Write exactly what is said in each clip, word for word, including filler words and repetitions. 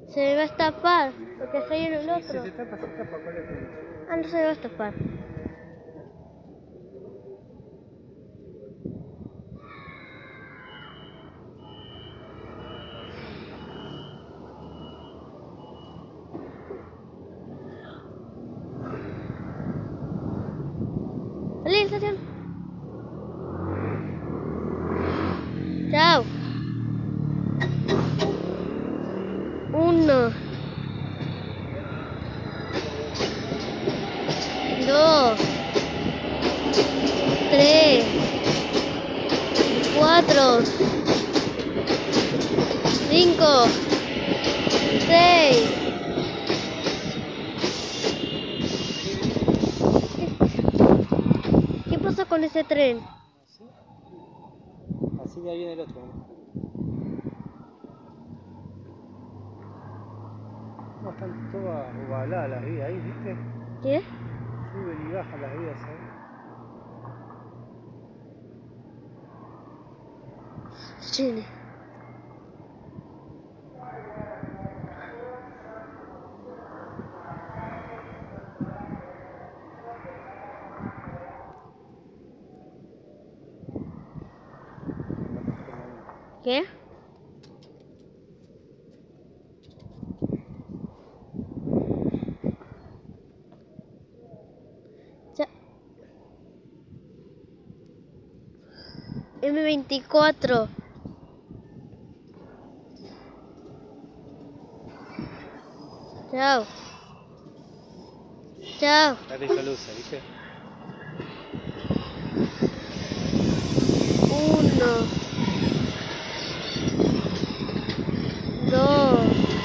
Se me va a estapar, porque está en el Sí, otro. si se tapa, se tapa, ¿cuál es el...? Ah, no se me va a estapar. Salí, estación. Chao. Uno. Dos. Tres. Cuatro. Cinco. Seis. ¿Qué pasa con ese tren? ¿Así? Así de ahí viene el otro. No, están todas ovaladas las vías ahí, ¿viste? ¿Qué? Suben y bajan las vías ahí. Chile. ¿Qué? Ya. eme veinticuatro. Chao. Chao. Ya te hizo luz, ¿viste? Uno. Dos.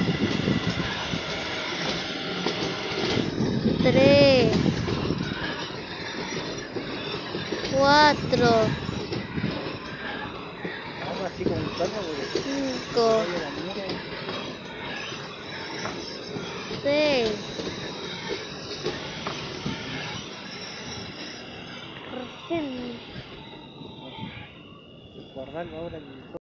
Tres. Cuatro. Vamos así con calma porque... Cinco. la mira y... Seis. Recién. Guardarlo ahora en el...